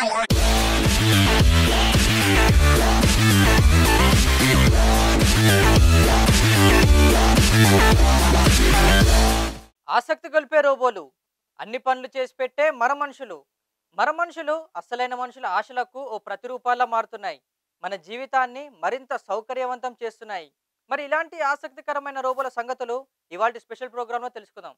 ఆసక్తి గొల్పే రోబోలు అన్ని పనులు చేసి పెట్టే మరమనుషులు అసలైన మనుషుల ఆశలకు ఓ ప్రతిరూపాల్లా మారుతున్నాయి. మన జీవితాన్ని మరింత సౌకర్యవంతం చేస్తున్నాయి. మరి ఇలాంటి ఆసక్తికరమైన రోబోల సంగతులు ఇవాల్టి స్పెషల్ ప్రోగ్రాంలో తెలుసుకుందాం.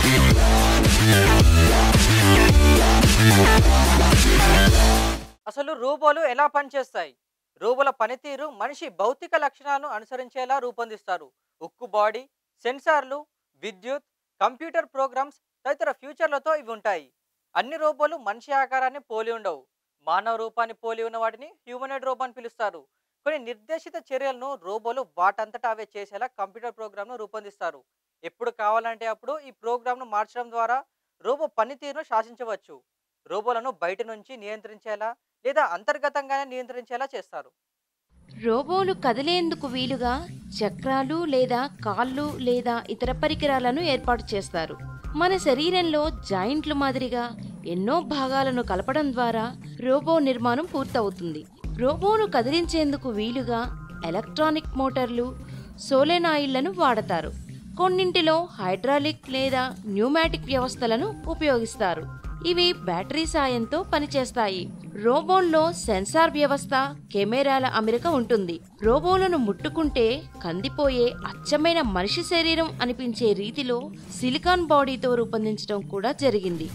అసలు రోబోలు ఎలా పనిచేస్తాయి? రోబోల పనితీరు మనిషి భౌతిక లక్షణాలను అనుసరించేలా రూపొందిస్తారు. ఉక్కు బాడీ, సెన్సార్లు, విద్యుత్, కంప్యూటర్ ప్రోగ్రామ్స్ తదితర ఫ్యూచర్లతో ఇవి ఉంటాయి. అన్ని రోబోలు మనిషి ఆకారాన్ని పోలి ఉండవు. మానవ రూపాన్ని పోలి ఉన్న వాటిని హ్యూమనాయిడ్ రోబో అని పిలుస్తారు. కొన్ని నిర్దేశిత చర్యలను రోబోలు వాటంతటా అవే చేసేలా కంప్యూటర్ ప్రోగ్రామ్ను రూపొందిస్తారు. ఎప్పుడు కావాలంటే అప్పుడు ఈ ప్రోగ్రామ్ను మార్చడం ద్వారా రోబో పనితీరును శాసించవచ్చు. రోబోలను బయట నుంచి నియంత్రించేలా లేదా అంతర్గతంగానే నియంత్రించేలా చేస్తారు. రోబోలు కదిలేందుకు వీలుగా చక్రాలు లేదా కాళ్ళు లేదా ఇతర పరికరాలను ఏర్పాటు చేస్తారు. మన శరీరంలో జాయింట్లు మాదిరిగా ఎన్నో భాగాలను కలపడం ద్వారా రోబో నిర్మాణం పూర్తవుతుంది. రోబోను కదిలించేందుకు వీలుగా ఎలక్ట్రానిక్ మోటార్లు, సోలెనాయిడ్లను వాడతారు. కొన్నింటిలో హైడ్రాలిక్ లేదా న్యూమాటిక్ వ్యవస్థలను ఉపయోగిస్తారు. ఇవి బ్యాటరీ సాయంతో పనిచేస్తాయి. రోబోల్లో సెన్సార్ వ్యవస్థ, కెమెరాల అమరిక ఉంటుంది. రోబోలను ముట్టుకుంటే కందిపోయే అచ్చమైన మనిషి శరీరం అనిపించే రీతిలో సిలికాన్ బాడీతో రూపొందించడం కూడా జరిగింది.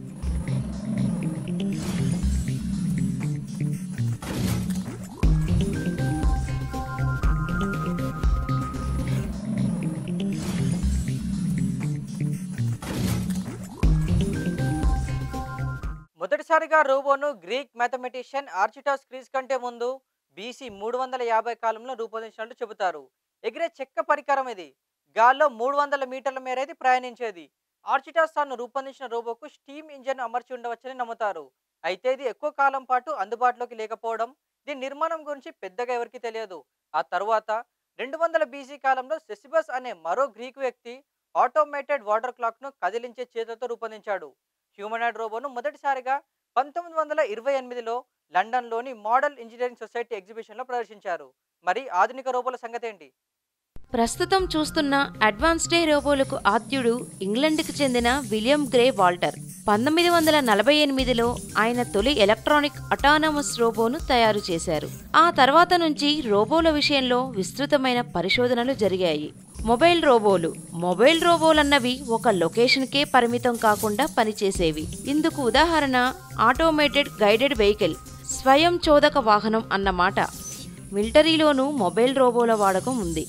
మొదటిసారిగా రోబోను గ్రీక్ మ్యాథమెటిషియన్ ఆర్చిటాస్క్రీస్ కంటే ముందు బీసీ 350 కాలంలో రూపొందించినట్లు చెబుతారు. ఎగిరే చెక్క పరికరం ఇది. గాల్లో 300 మీటర్ల మేర ఇది ప్రయాణించేది. ఆర్చిటాస్ తాను రూపొందించిన రోబోకు స్టీమ్ ఇంజన్ అమర్చి ఉండవచ్చని నమ్ముతారు. అయితే ఇది ఎక్కువ కాలం పాటు అందుబాటులోకి లేకపోవడం, దీని నిర్మాణం గురించి పెద్దగా ఎవరికి తెలియదు. ఆ తరువాత 200 బీసీ కాలంలో సెసిబస్ అనే మరో గ్రీకు వ్యక్తి ఆటోమేటెడ్ వాటర్ క్లాక్ను కదిలించే చేతులతో రూపొందించాడు. హ్యూమనాయిడ్ రోబోను మొదటిసారిగా 1928లో లండన్లోని మోడల్ ఇంజనీరింగ్ సొసైటీ ఎగ్జిబిషన్లో ప్రదర్శించారు. మరి ఆధునిక రోబోల సంగతి ఏంటి? ప్రస్తుతం చూస్తున్న అడ్వాన్స్డ్ రోబోలకు ఆద్యుడు ఇంగ్లండ్కి చెందిన విలియం గ్రే వాల్టర్. 1948లో ఆయన తొలి ఎలక్ట్రానిక్ అటానమస్ రోబోను తయారు చేశారు. ఆ తర్వాత నుంచి రోబోల విషయంలో విస్తృతమైన పరిశోధనలు జరిగాయి. మొబైల్ రోబోలన్నవి ఒక లొకేషన్కే పరిమితం కాకుండా పనిచేసేవి. ఇందుకు ఉదాహరణ ఆటోమేటెడ్ గైడెడ్ వెహికల్, స్వయం చోదక వాహనం అన్నమాట. మిలిటరీలోనూ మొబైల్ రోబోల వాడకం ఉంది.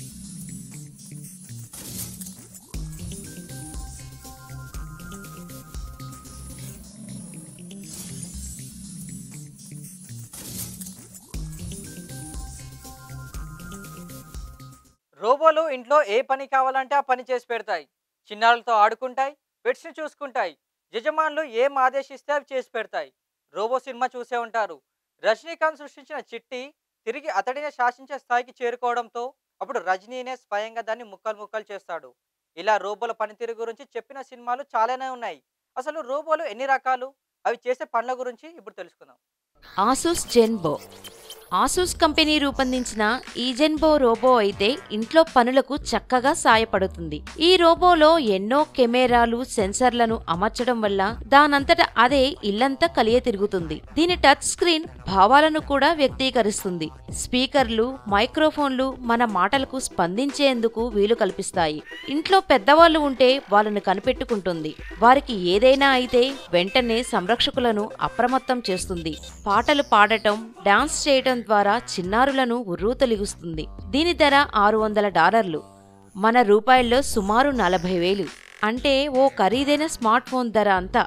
రోబోలు ఇంట్లో ఏ పని కావాలంటే ఆ పని చేసి పెడతాయి. చిన్నారులతో ఆడుకుంటాయి, పెట్స్ని చూసుకుంటాయి. యజమానులు ఏం ఆదేశిస్తే అవి చేసి పెడతాయి. రోబో సినిమా చూసే ఉంటారు. రజనీకాంత్ సృష్టించిన చిట్టి తిరిగి అతడినే శాసించే స్థాయికి చేరుకోవడంతో అప్పుడు రజనీనే స్వయంగా దాన్ని ముక్కలు చేస్తాడు. ఇలా రోబోల పనితీరు గురించి చెప్పిన సినిమాలు చాలానే ఉన్నాయి. అసలు రోబోలు ఎన్ని రకాలు, అవి చేసే పనుల గురించి ఇప్పుడు తెలుసుకుందాం. ఆసూస్ జెన్బో. ఆసూస్ కంపెనీ రూపొందించిన ఈ జెన్బో రోబో అయితే ఇంట్లో పనులకు చక్కగా సాయపడుతుంది. ఈ రోబోలో ఎన్నో కెమెరాలు, సెన్సర్లను అమర్చడం వల్ల దానంతట అదే ఇల్లంతా కలియ తిరుగుతుంది. దీని టచ్ స్క్రీన్ భావాలను కూడా వ్యక్తీకరిస్తుంది. స్పీకర్లు, మైక్రోఫోన్లు మన మాటలకు స్పందించేందుకు వీలు కల్పిస్తాయి. ఇంట్లో పెద్దవాళ్లు ఉంటే వాళ్ళను కనిపెట్టుకుంటుంది. వారికి ఏదైనా అయితే వెంటనే సంరక్షకులను అప్రమత్తం చేస్తుంది. పాటలు పాడటం, డాన్స్ చేయటం ద్వారా చిన్నారులను ఉర్రూతలిగుస్తుంది. దీని ధర $600, మన రూపాయల్లో సుమారు 40,000. అంటే ఓ ఖరీదైన స్మార్ట్ ఫోన్ ధర అంతా.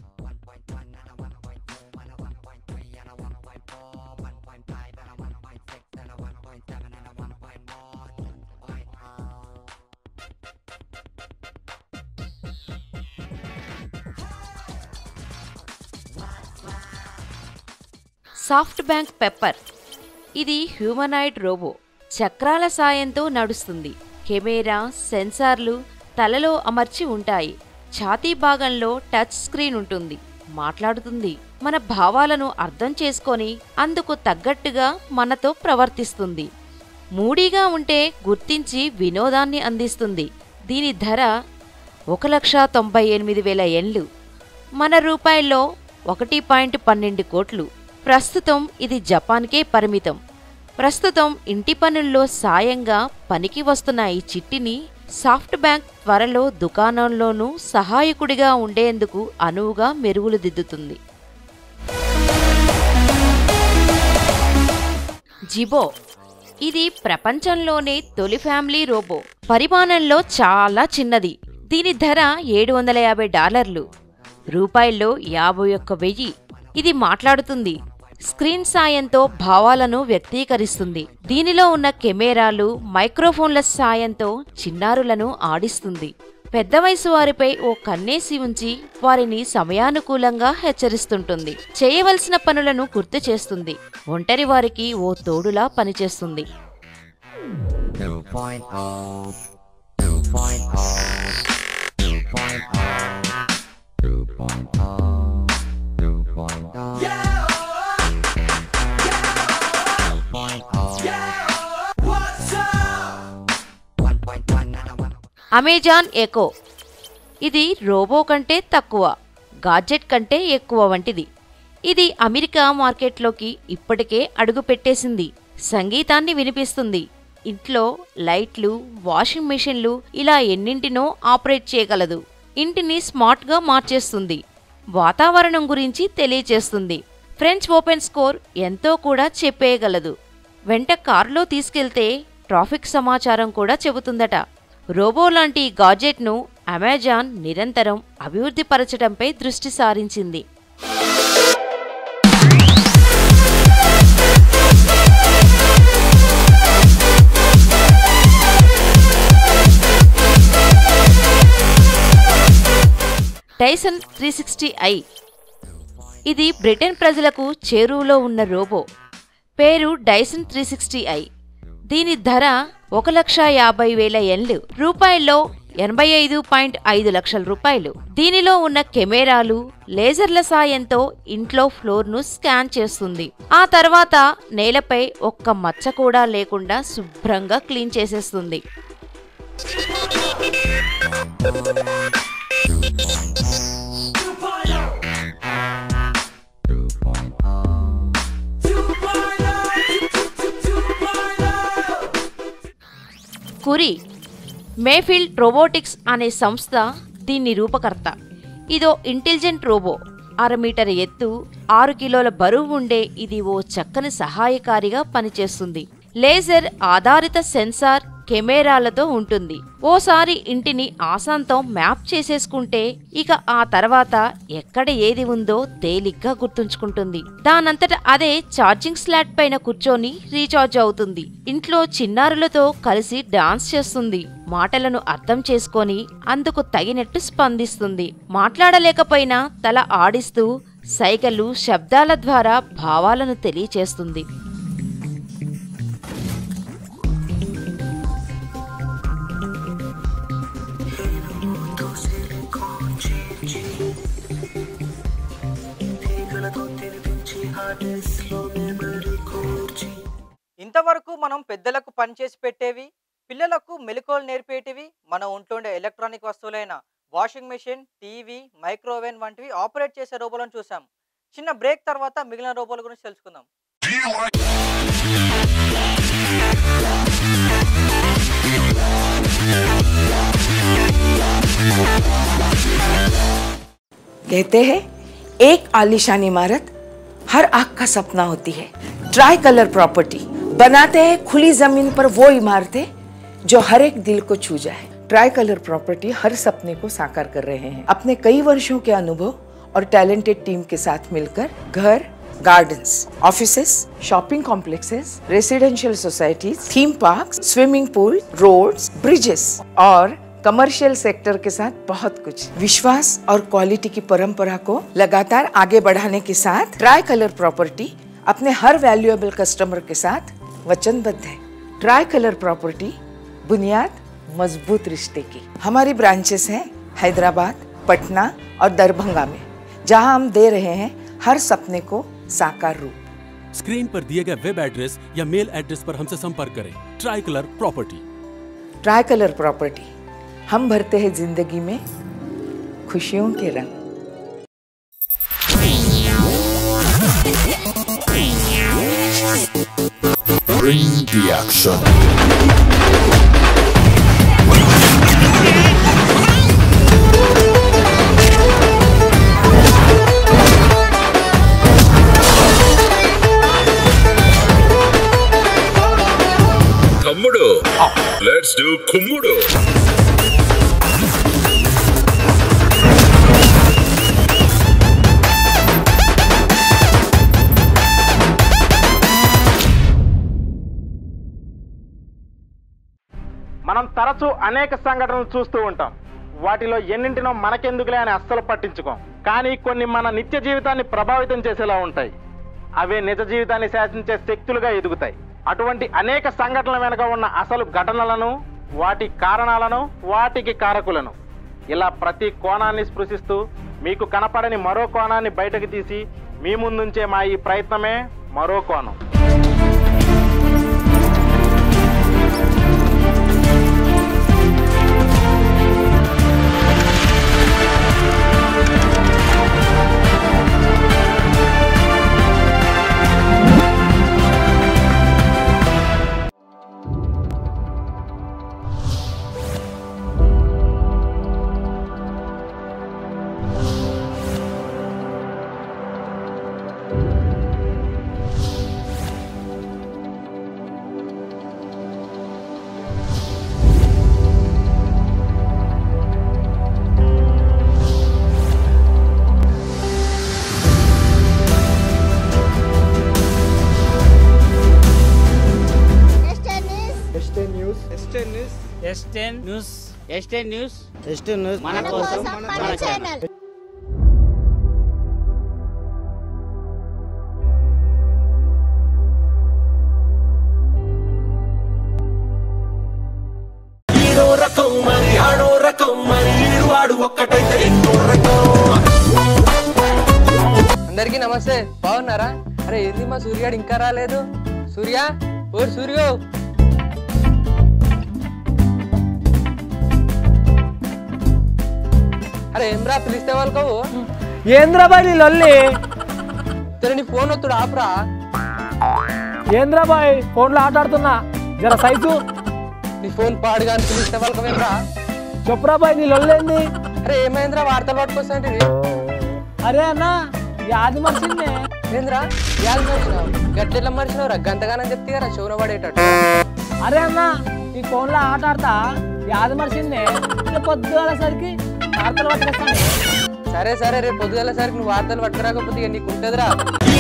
SoftBank Pepper. ఇది హ్యూమనాయిడ్ రోబో. చక్రాల సాయంతో నడుస్తుంది. కెమెరా, సెన్సార్లు తలలో అమర్చి ఉంటాయి. ఛాతీ భాగంలో టచ్ స్క్రీన్ ఉంటుంది. మాట్లాడుతుంది. మన భావాలను అర్థం చేసుకొని అందుకు తగ్గట్టుగా మనతో ప్రవర్తిస్తుంది. మూడీగా ఉంటే గుర్తించి వినోదాన్ని అందిస్తుంది. దీని ధర 1,98,000 యేన్లు, మన రూపాయల్లో 1.12 కోట్లు. ప్రస్తుతం ఇది జపాన్కే పరిమితం. ప్రస్తుతం ఇంటి పనుల్లో సాయంగా పనికి వస్తున్న ఈ చిట్టిని సాఫ్ట్ బ్యాంక్ త్వరలో దుకాణంలోనూ సహాయకుడిగా ఉండేందుకు అనువుగా మెరుగులు దిద్దుతుంది. జిబో. ఇది ప్రపంచంలోనే తొలి ఫ్యామిలీ రోబో. పరిమాణంలో చాలా చిన్నది. దీని ధర $750, రూపాయల్లో 51,000. ఇది మాట్లాడుతుంది. స్క్రీన్ సాయంతో భావాలను వ్యక్తీకరిస్తుంది. దీనిలో ఉన్న కెమెరాలు, మైక్రోఫోన్ల సాయంతో చిన్నారులను ఆడిస్తుంది. పెద్ద వయసు వారిపై ఓ కన్నేసి ఉంచి వారిని సమయానుకూలంగా హెచ్చరిస్తుంటుంది. చేయవలసిన పనులను గుర్తు చేస్తుంది. ఒంటరి వారికి ఓ తోడులా పనిచేస్తుంది. Amazon echo. ఇది రోబో కంటే తక్కువ, గాడ్జెట్ కంటే ఎక్కువ వంటిది. ఇది అమెరికా మార్కెట్లోకి ఇప్పటికే అడుగుపెట్టేసింది. సంగీతాన్ని వినిపిస్తుంది. ఇంట్లో లైట్లు, వాషింగ్ మెషిన్లు ఇలా ఎన్నింటినో ఆపరేట్ చేయగలదు. ఇంటిని స్మార్ట్గా మార్చేస్తుంది. వాతావరణం గురించి తెలియచేస్తుంది. ఫ్రెంచ్ ఓపెన్ స్కోర్ ఎంతో కూడా చెప్పేయగలదు. వెంట కారులో తీసుకెళ్తే ట్రాఫిక్ సమాచారం కూడా చెబుతుందట. రోబో లాంటి గాడ్జెట్ను అమెజాన్ నిరంతరం అభివృద్ధిపరచడంపై దృష్టి సారించింది. Dyson 360i. ఇది బ్రిటన్ ప్రజలకు చేరువలో ఉన్న రోబో. పేరు డైసన్ 360i. దీని ధర 1,50,000 యేన్లు, రూపాయల్లో 85.5 లక్షల రూపాయలు. దీనిలో ఉన్న కెమెరాలు, లేజర్ల సాయంతో ఇంట్లో ఫ్లోర్ను స్కాన్ చేస్తుంది. ఆ తర్వాత నేలపై ఒక్క మచ్చ కూడా లేకుండా శుభ్రంగా క్లీన్ చేసేస్తుంది. కురి. మేఫీల్డ్ రోబోటిక్స్ అనే సంస్థ దీన్ని రూపకర్త. ఇదో ఇంటెలిజెంట్ రోబో. 6 మీటర్ ఎత్తు, 6 కిలోల బరువు ఉండే ఇది ఓ చక్కని సహాయకారిగా పనిచేస్తుంది. లేజర్ ఆధారిత సెన్సార్, కెమెరాలతో ఉంటుంది. ఓసారి ఇంటిని ఆసాంతం మ్యాప్ చేసేసుకుంటే ఇక ఆ తర్వాత ఎక్కడ ఏది ఉందో తేలిగ్గా గుర్తుంచుకుంటుంది. దానంతట అదే ఛార్జింగ్ స్లాట్ పైన కూర్చొని రీఛార్జ్ అవుతుంది. ఇంట్లో చిన్నారులతో కలిసి డాన్స్ చేస్తుంది. మాటలను అర్థం చేసుకొని అందుకు తగినట్టు స్పందిస్తుంది. మాట్లాడలేకపోయినా తల ఆడిస్తూ సైగలు, శబ్దాల ద్వారా భావాలను తెలియచేస్తుంది. ఇంతవరకు మనం పెద్దలకు పనిచేసి పెట్టేవి, పిల్లలకు మెలకువలు నేర్పేటివి, మన ఒంట్లోండే ఎలక్ట్రానిక్ వస్తువులైన వాషింగ్ మెషిన్, టీవీ, మైక్రోవేవ్ వంటివి ఆపరేట్ చేసే రోబోలను చూసాం. చిన్న బ్రేక్ తర్వాత మిగిలిన రోబోల గురించి తెలుసుకుందాం. कहते हैं एक आलीशान इमारत हर आँख का सपना होती है। ट्राई कलर प्रॉपर्टी बनाते हैं खुली जमीन पर वो इमारतें जो हर एक दिल को छू जाए। ट्राई कलर प्रॉपर्टी हर सपने को साकार कर रहे हैं। अपने कई वर्षों के अनुभव और टैलेंटेड टीम के साथ मिलकर घर, gardens, offices, shopping complexes, residential societies, theme parks, swimming pool, roads, bridges और कमर्शियल सेक्टर के साथ बहुत कुछ। विश्वास और क्वालिटी की परंपरा को लगातार आगे बढ़ाने के साथ ट्राई कलर प्रॉपर्टी अपने हर वैल्यूएबल कस्टमर के साथ वचनबद्ध है। ट्राई कलर प्रॉपर्टी बुनियाद मजबूत रिश्ते की। हमारी ब्रांचेस हैं हैदराबाद, पटना और दरभंगा में, जहां हम दे रहे हैं हर सपने को साकार रूप। स्क्रीन पर दिए गए वेब एड्रेस या मेल एड्रेस पर हमसे संपर्क करें। Tri Colour Property. Tri Colour Property, हम भरते हैं जिंदगी में खुशियों के रंग। Bring the action. Kummudu. Let's do Kummudu. మనం తరచూ అనేక సంఘటనలు చూస్తూ ఉంటాం. వాటిలో ఎన్నింటినో మనకెందుకులే అని అస్సలు పట్టించుకోం. కానీ కొన్ని మన నిత్య జీవితాన్ని ప్రభావితం చేసేలా ఉంటాయి. అవే నిజ జీవితాన్ని శాసించే శక్తులుగా ఎదుగుతాయి. అటువంటి అనేక సంఘటనల వెనుక ఉన్న అసలు ఘటనలను, వాటి కారణాలను, వాటికి కారకులను ఇలా ప్రతి కోణాన్ని స్పృశిస్తూ మీకు కనపడని మరో కోణాన్ని బయటకు తీసి మీ ముందుంచే మా ఈ ప్రయత్నమే మరో కోణం. S10 న్యూస్ మన కోసం మన ఛానల్. అందరికీ నమస్తే, బాగున్నారా? అరే ఏంది మా సూర్యాడు ఇంకా రాలేదు? సూర్య, ఓ సూర్యో, అరే ఏమ్రా పిలిస్తే వాళ్ళకవు? ఏంద్రాబాయ్ లొల్లి? నీ ఫోన్ వస్తుడు ఆపరా. ఏంద్రాబాయ్ ఫోన్లో ఆటాడుతున్నా, జర సైజు. నీ ఫోన్ పాడుగా అని పిలిస్తే వాళ్ళకవేమ్రా? చెప్పురాబాయ్ నీ లొల్లేంది? అరే ఏమైందిరా, వార్తలు పట్టుకొస్తాంటి? అరే అన్న యాది మర్చిందే. ఏంద్రా యాది మర్చినావు? గట్టెట్లా మర్చినావు రా? గంతగానని చెప్తే కదా షోన పడేటట్టు. అరే అన్న నీ ఫోన్లో ఆటాడతా యాది మర్చిందే. పొద్దుగాలసరికి వార్తలు పట్టుకొస్తాను. సరే సరే, రేపు పొద్దుగలసరికి నువ్వు వార్తలు పట్టుకురాకపోతే ఇక నీకు ఉంటుందిరా.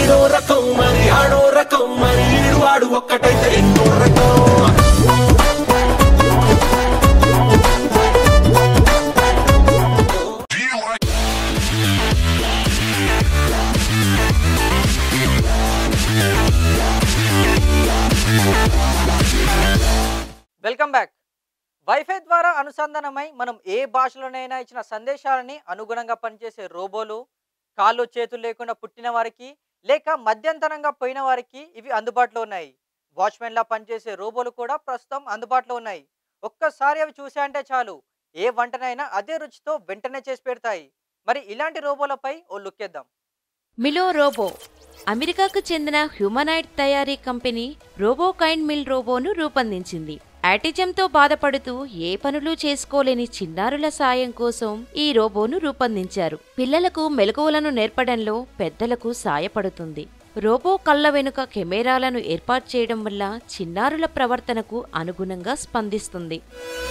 Welcome back. వైఫై ద్వారా అనుసంధానమై మనం ఏ భాషలోనైనా ఇచ్చిన సందేశాలని అనుగుణంగా పనిచేసే రోబోలు, కాళ్ళు చేతులు లేకుండా పుట్టిన వారికి లేక మధ్యంతరంగా పోయిన వారికి ఇవి అందుబాటులో ఉన్నాయి. వాచ్మెన్లా పనిచేసే రోబోలు కూడా ప్రస్తుతం అందుబాటులో ఉన్నాయి. ఒక్కసారి అవి చూసాయంటే చాలు, ఏ వంటనైనా అదే రుచితో వెంటనే చేసి పెడతాయి. మరి ఇలాంటి రోబోలపై ఓ లుక్ వేద్దాం. మిలో రోబో అమెరికాకు చెందిన హ్యూమనాయిడ్ తయారీ కంపెనీ రోబోకైండ్ మిల్ రోబోను రూపొందించింది. ఆటిజంతో బాధపడుతూ ఏ పనులు చేసుకోలేని చిన్నారుల సాయం కోసం ఈ రోబోను రూపొందించారు. పిల్లలకు మెలకువలను నేర్పడంలో పెద్దలకు సాయపడుతుంది. రోబో కళ్ళ వెనుక కెమెరాలను ఏర్పాటు చేయడం వల్ల చిన్నారుల ప్రవర్తనకు అనుగుణంగా స్పందిస్తుంది.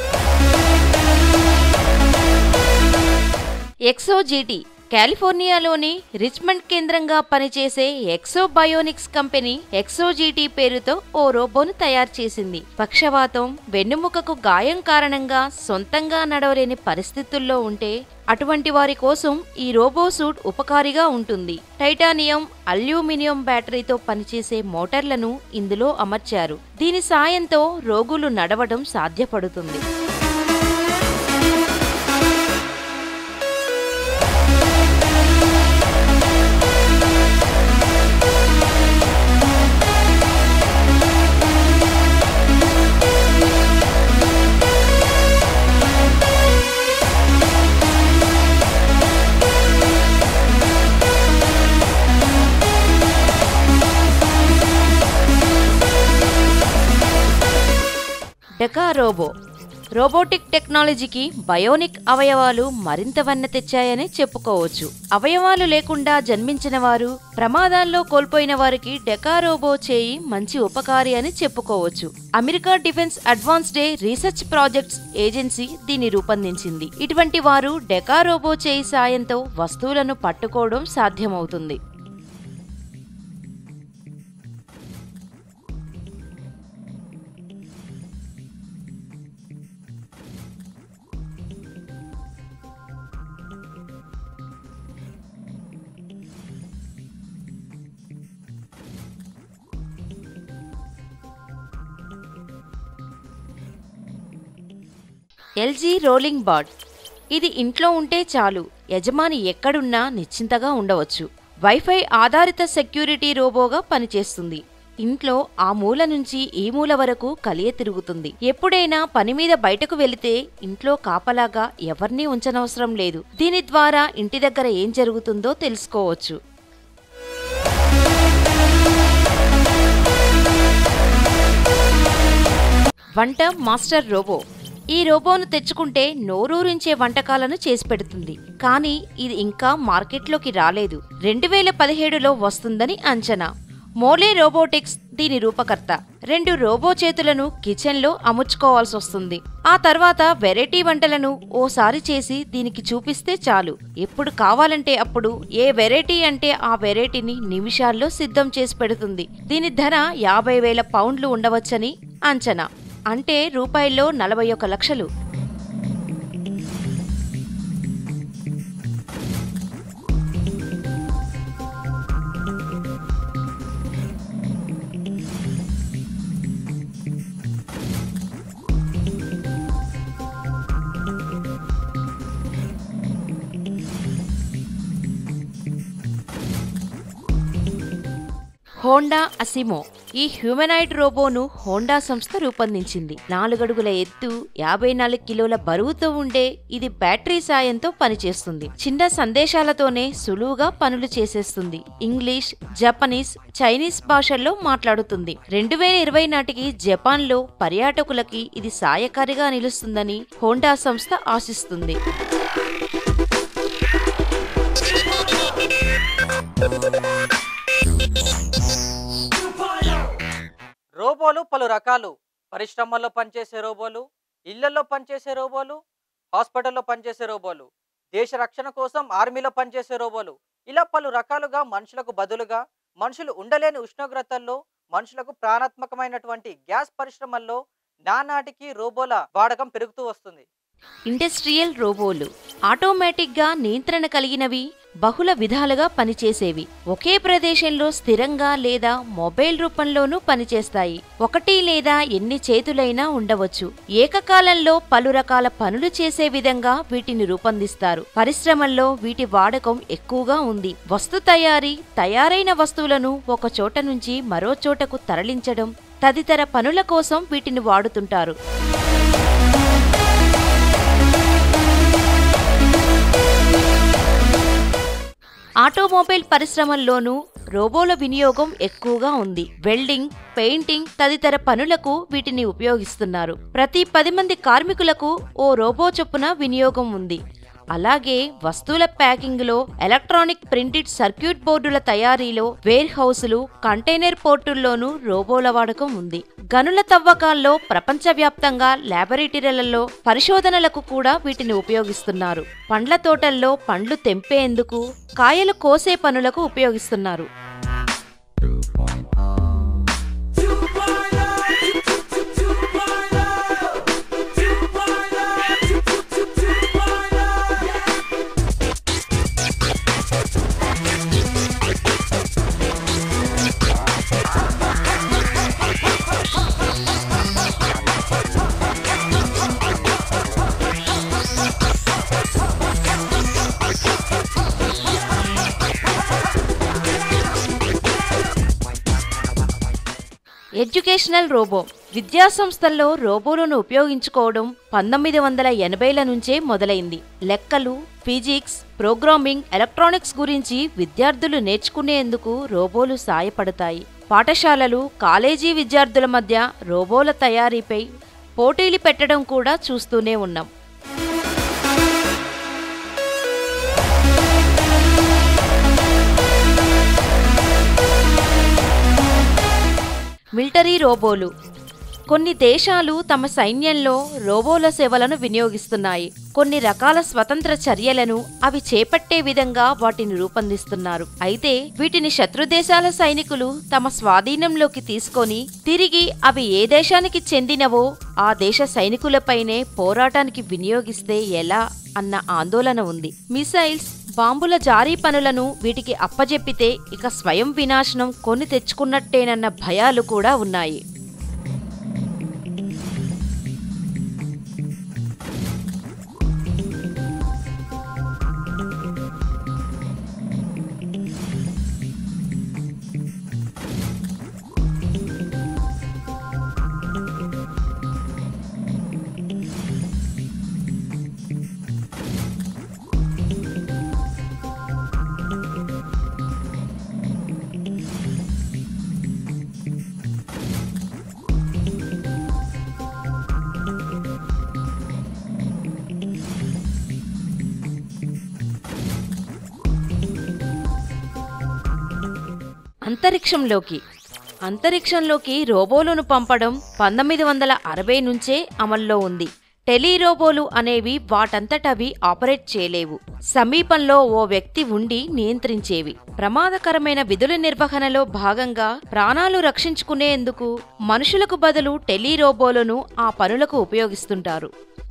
ఎక్సో జీటీ కాలిఫోర్నియాలోని రిచ్మండ్ కేంద్రంగా పనిచేసే ఎక్సో బయోనిక్స్ కంపెనీ ఎక్సోజీటీ పేరుతో ఓ రోబోను తయారు చేసింది. పక్షవాతం, వెన్నుముకకు గాయం కారణంగా సొంతంగా నడవలేని పరిస్థితుల్లో ఉంటే అటువంటి వారి కోసం ఈ రోబో సూట్ ఉపకారిగా ఉంటుంది. టైటానియం, అల్యూమినియం బ్యాటరీతో పనిచేసే మోటార్లను ఇందులో అమర్చారు. దీని సాయంతో రోగులు నడవడం సాధ్యపడుతుంది. Deka robot. రోబోటిక్ టెక్నాలజీకి బయోనిక్ అవయవాలు మరింత వన్నె తెచ్చాయని చెప్పుకోవచ్చు. అవయవాలు లేకుండా జన్మించిన వారు, ప్రమాదాల్లో కోల్పోయిన వారికి డెకా రోబో చేయి మంచి ఉపకారి అని చెప్పుకోవచ్చు. America Defense Advanced Research Projects Agency దీన్ని రూపొందించింది. ఇటువంటి వారు డెకా రోబో చేయి సాయంతో వస్తువులను పట్టుకోవడం సాధ్యమవుతుంది. LG Rolling Bot. ఇది ఇంట్లో ఉంటే చాలు, యజమాని ఎక్కడున్నా నిశ్చింతగా ఉండవచ్చు. వైఫై ఆధారిత సెక్యూరిటీ రోబోగా పనిచేస్తుంది. ఇంట్లో ఆ మూల నుంచి ఈ మూల వరకు కలియ తిరుగుతుంది. ఎప్పుడైనా పని మీద బయటకు వెళితే ఇంట్లో కాపలాగా ఎవరినీ ఉంచనవసరం లేదు. దీని ద్వారా ఇంటి దగ్గర ఏం జరుగుతుందో తెలుసుకోవచ్చు. వంట మాస్టర్ రోబో. ఈ రోబోను తెచ్చుకుంటే నోరూరించే వంటకాలను చేసి పెడుతుంది. కానీ ఇది ఇంకా మార్కెట్లోకి రాలేదు. 2017లో వస్తుందని అంచనా. మోలే రోబోటిక్స్ దీని రూపకర్త. 2 రోబో చేతులను కిచెన్లో అమర్చుకోవాల్సి వస్తుంది. ఆ తర్వాత వెరైటీ వంటలను ఓసారి చేసి దీనికి చూపిస్తే చాలు. ఎప్పుడు కావాలంటే అప్పుడు ఏ వెరైటీ అంటే ఆ వెరైటీని నిమిషాల్లో సిద్ధం చేసి పెడుతుంది. దీని ధర 50,000 పౌండ్లు ఉండవచ్చని అంచనా. అంటే రూపాయల్లో 41 లక్షలు. Honda ASIMO. ఈ హ్యూమనాయిడ్ రోబోను హోండా సంస్థ రూపొందించింది. 4 అడుగుల ఎత్తు, 54 కిలోల బరువుతో ఉండే ఇది బ్యాటరీ సాయంతో పనిచేస్తుంది. చిన్న సందేశాలతోనే సులువుగా పనులు చేసేస్తుంది. ఇంగ్లీష్, జపనీస్, చైనీస్ భాషల్లో మాట్లాడుతుంది. 2020 నాటికి జపాన్లో పర్యాటకులకి ఇది సాయకారిగా నిలుస్తుందని హోండా సంస్థ ఆశిస్తుంది. రోబోలు పలు రకాలు. పరిశ్రమల్లో పనిచేసే రోబోలు, ఇళ్లలో పనిచేసే రోబోలు, హాస్పిటల్లో పనిచేసే రోబోలు, దేశ రక్షణ కోసం ఆర్మీలో పనిచేసే రోబోలు, ఇలా పలు రకాలుగా మనుషులకు బదులుగా, మనుషులు ఉండలేని ఉష్ణోగ్రతల్లో మనుషులకు ప్రాణాత్మకమైనటువంటి గ్యాస్ పరిశ్రమల్లో నానాటికి రోబోల వాడకం పెరుగుతూ వస్తుంది. ఇండస్ట్రియల్ రోబోలు ఆటోమేటిక్గా నియంత్రణ కలిగినవి, బహుళ విధాలుగా పనిచేసేవి. ఒకే ప్రదేశంలో స్థిరంగా లేదా మొబైల్ రూపంలోనూ పనిచేస్తాయి. 1 లేదా ఎన్ని చేతులైనా ఉండవచ్చు. ఏకకాలంలో పలు రకాల పనులు చేసే విధంగా వీటిని రూపొందిస్తారు. పరిశ్రమల్లో వీటి వాడకం ఎక్కువగా ఉంది. వస్తు తయారీ, తయారైన వస్తువులను ఒక చోట నుంచి మరో చోటకు తరలించడం తదితర పనుల కోసం వీటిని వాడుతుంటారు. ఆటోమొబైల్ పరిశ్రమల్లోనూ రోబోల వినియోగం ఎక్కువగా ఉంది. వెల్డింగ్, పెయింటింగ్ తదితర పనులకు వీటిని ఉపయోగిస్తున్నారు. ప్రతి 10 మంది కార్మికులకు ఓ రోబో చొప్పున వినియోగం ఉంది. అలాగే వస్తువుల ప్యాకింగ్లో, ఎలక్ట్రానిక్ ప్రింటెడ్ సర్క్యూట్ బోర్డుల తయారీలో, వేర్ హౌసులు, కంటైనర్ పోర్టుల్లోనూ రోబోల వాడకం ఉంది. గనుల తవ్వకాల్లో, ప్రపంచవ్యాప్తంగా ల్యాబొరేటరీలలో పరిశోధనలకు కూడా వీటిని ఉపయోగిస్తున్నారు. పండ్ల తోటల్లో పండ్లు తెంపేందుకు, కాయలు కోసే పనులకు ఉపయోగిస్తున్నారు. Educational robo. విద్యాసంస్థల్లో రోబోలను ఉపయోగించుకోవడం 1980ల నుంచే మొదలైంది. లెక్కలు, ఫిజిక్స్, ప్రోగ్రామింగ్, ఎలక్ట్రానిక్స్ గురించి విద్యార్థులు నేర్చుకునేందుకు రోబోలు సాయపడతాయి. పాఠశాలలు, కాలేజీ విద్యార్థుల మధ్య రోబోల తయారీపై పోటీలు పెట్టడం కూడా చూస్తూనే ఉన్నాం. మిలిటరీ రోబోలు. కొన్ని దేశాలు తమ సైన్యంలో రోబోల సేవలను వినియోగిస్తున్నాయి. కొన్ని రకాల స్వతంత్ర చర్యలను అవి చేపట్టే విధంగా వాటిని రూపొందిస్తున్నారు. అయితే వీటిని శత్రుదేశాల సైనికులు తమ స్వాధీనంలోకి తీసుకొని తిరిగి అవి ఏ దేశానికి చెందినవో ఆ దేశ సైనికులపైనే పోరాటానికి వినియోగిస్తే ఎలా అన్న ఆందోళన ఉంది. మిసైల్స్, బాంబుల జారీ పనులను వీటికి అప్పజెప్పితే ఇక స్వయం వినాశనం కొని తెచ్చుకున్నట్టేనన్న భయాలు కూడా ఉన్నాయి. అంతరిక్షంలోకి రోబోలను పంపడం 1960 నుంచే అమల్లో ఉంది. టెలిరోబోలు అనేవి వాటంతటవి ఆపరేట్ చేయలేవు. సమీపంలో ఓ వ్యక్తి ఉండి నియంత్రించేవి. ప్రమాదకరమైన విధుల నిర్వహణలో భాగంగా ప్రాణాలు రక్షించుకునేందుకు మనుషులకు బదులు టెలిరోబోలను ఆ పనులకు ఉపయోగిస్తుంటారు.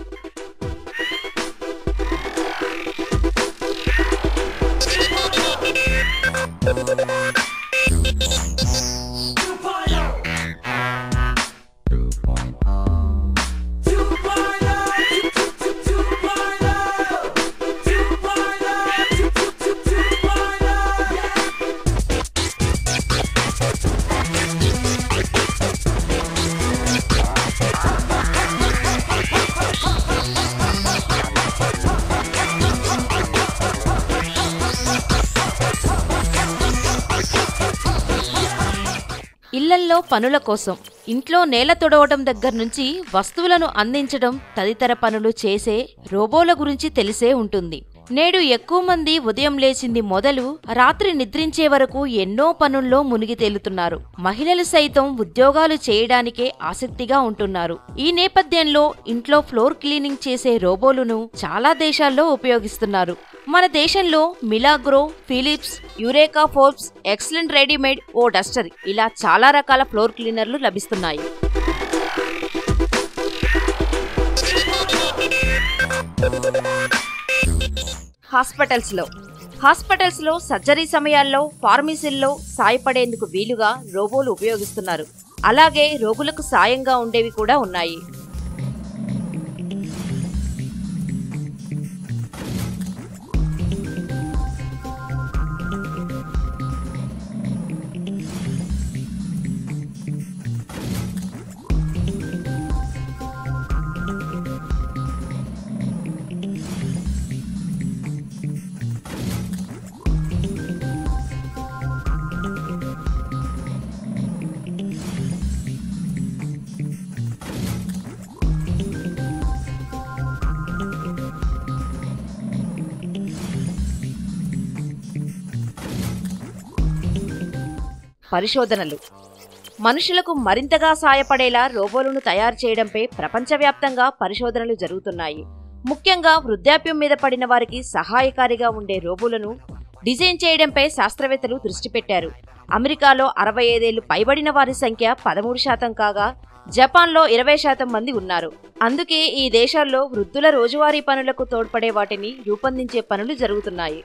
ఇళ్లల్లో పనుల కోసం, ఇంట్లో నేల తొడవటం దగ్గర్నుంచి వస్తువులను అందించడం తదితర పనులు చేసే రోబోల గురించి తెలిసే ఉంటుంది. నేడు ఎక్కువ మంది ఉదయం లేచింది మొదలు రాత్రి నిద్రించే వరకు ఎన్నో పనుల్లో మునిగి తేలుతున్నారు. మహిళలు సైతం ఉద్యోగాలు చేయడానికే ఆసక్తిగా ఉంటున్నారు. ఈ నేపథ్యంలో ఇంట్లో ఫ్లోర్ క్లీనింగ్ చేసే రోబోలను చాలా దేశాల్లో ఉపయోగిస్తున్నారు. మన దేశంలో Milagrow, Philips, Eureka Forbes, excellent readymade, O duster ఇలా చాలా రకాల ఫ్లోర్ క్లీనర్లు లభిస్తున్నాయి. హాస్పిటల్స్లో సర్జరీ సమయాల్లో, ఫార్మసీల్లో సాయపడేందుకు వీలుగా రోబోలు ఉపయోగిస్తున్నారు. అలాగే రోగులకు సాయంగా ఉండేవి కూడా ఉన్నాయి. పరిశోధనలు. మనుషులకు మరింతగా సాయపడేలా రోబోలను తయారు చేయడంపై ప్రపంచవ్యాప్తంగా పరిశోధనలు జరుగుతున్నాయి. ముఖ్యంగా వృద్ధాప్యం మీద పడిన వారికి సహాయకారిగా ఉండే రోబోలను డిజైన్ చేయడంపై శాస్త్రవేత్తలు దృష్టి పెట్టారు. అమెరికాలో 65 ఏళ్లు పైబడిన వారి సంఖ్య 13% కాగా జపాన్లో 20% మంది ఉన్నారు. అందుకే ఈ దేశాల్లో వృద్ధుల రోజువారీ పనులకు తోడ్పడే వాటిని రూపొందించే పనులు జరుగుతున్నాయి.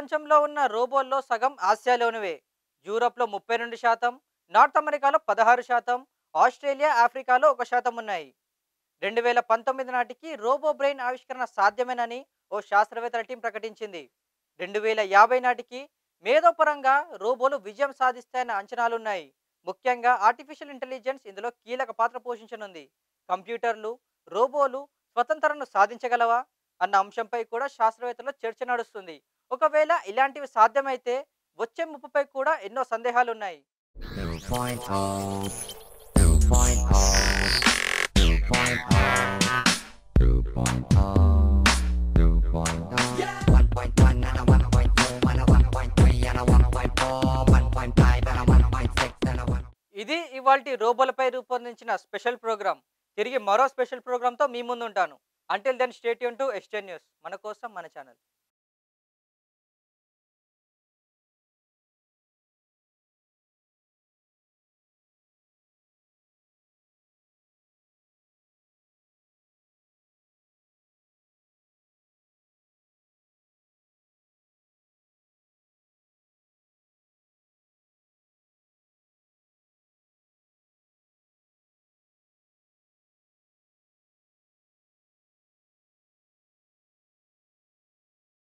ప్రపంచంలో ఉన్న రోబోల్లో సగం ఆసియాలోనివే. యూరోప్లో 32%, నార్త్ అమెరికాలో 16%, ఆస్ట్రేలియా, ఆఫ్రికాలో 1% ఉన్నాయి. 2019 నాటికి రోబో బ్రెయిన్ ఆవిష్కరణ సాధ్యమేనని ఓ శాస్త్రవేత్తల టీం ప్రకటించింది. 2050 నాటికి మేధోపరంగా రోబోలు విజయం సాధిస్తాయన్న అంచనాలున్నాయి. ముఖ్యంగా ఆర్టిఫిషియల్ ఇంటెలిజెన్స్ ఇందులో కీలక పాత్ర పోషించనుంది. కంప్యూటర్లు, రోబోలు స్వతంత్రను సాధించగలవా అన్న అంశంపై కూడా శాస్త్రవేత్తల్లో చర్చ నడుస్తుంది. ఒకవేళ ఇలాంటివి సాధ్యమైతే వచ్చే ముప్పుపై కూడా ఎన్నో సందేహాలున్నాయి. ఇది ఇవాల్టి రోబోలపై రూపొందించిన స్పెషల్ ప్రోగ్రామ్. తిరిగి మరో స్పెషల్ ప్రోగ్రామ్తో మీ ముందు ఉంటాను. Until then stay tune to S10 news. మన కోసం మన ఛానల్.